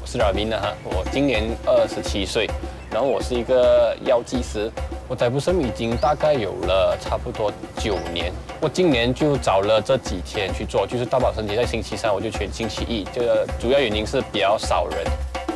是 Ravin 哈，我今年27岁，然后我是一个药剂师。我在布森已经大概有了差不多9年。我今年就找了这几天去做，就是大宝生节在星期3，我就选星期1。这个主要原因是比较少人。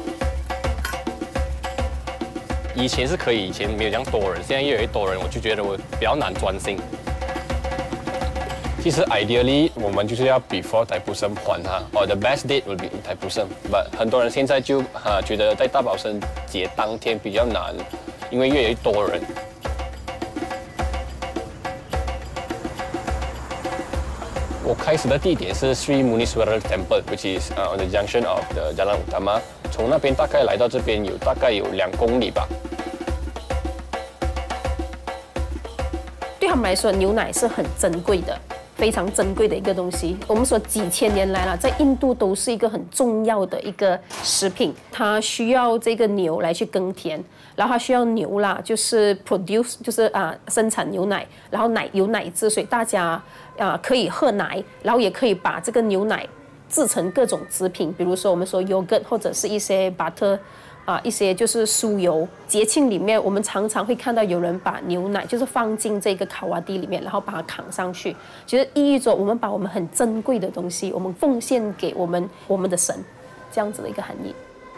以前是可以，以前没有这样多人，现在越来越多人，我就觉得我比较难专心。其实 ideally 我们就是要 before 大宝生还它，or the best date will be 大宝生。But 很多人现在就觉得在大宝生节当天比较难，因为越来越多人。我开始的地点是 Sri Muneeswaran Temple，which is on the junction of the Jalan Utama。从那边大概来到这边大概有2公里吧。 对他们来说，牛奶是很珍贵的。非常珍贵的一个东西，我们说几千年来了，在印度都是一个很重要的一个食品。它需要这个牛来去耕田，然后它需要牛啦，就是 produce， 就是生产牛奶，然后有奶汁，所以大家可以喝奶，然后也可以把这个牛奶制成各种制品，比如说我们说 yogurt 或者是一些 bathe。一些就是酥油。节庆里面，我们常常会看到有人把牛奶就是放进这个烤瓦地里面，然后把它扛上去，其实意味着我们把我们很珍贵的东西，我们奉献给我们的神，这样子的一个含义。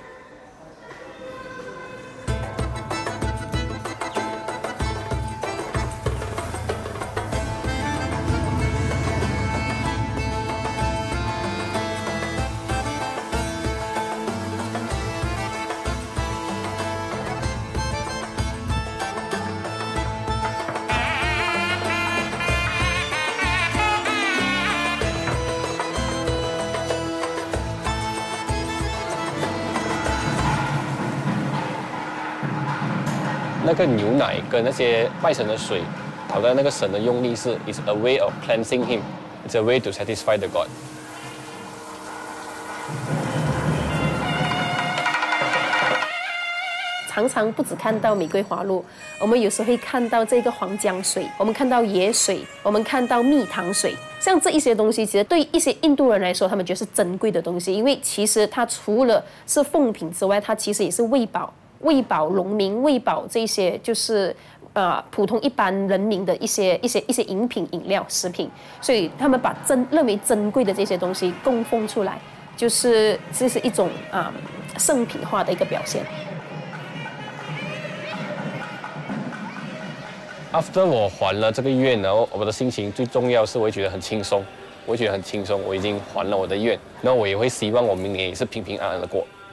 那个牛奶跟那些拜神的水，讨到那个神的用力是 ，is a way of cleansing him. It's a way to satisfy the God. 常常不只看到玫瑰花露，我们有时候会看到这个黄姜水，我们看到野水，我们看到蜜糖水，像这一些东西，其实对一些印度人来说，他们觉得是珍贵的东西，因为其实它除了是奉品之外，它其实也是喂饱农民，喂饱这些就是普通一般人民的一些饮品、饮料、食品，所以他们把认为珍贵的这些东西供奉出来，这是一种圣品化的一个表现。 After 我还了这个愿，然后我的心情最重要是，我会觉得很轻松，我会觉得很轻松，我已经还了我的愿，然后我也会希望我明年也是平平安安的过。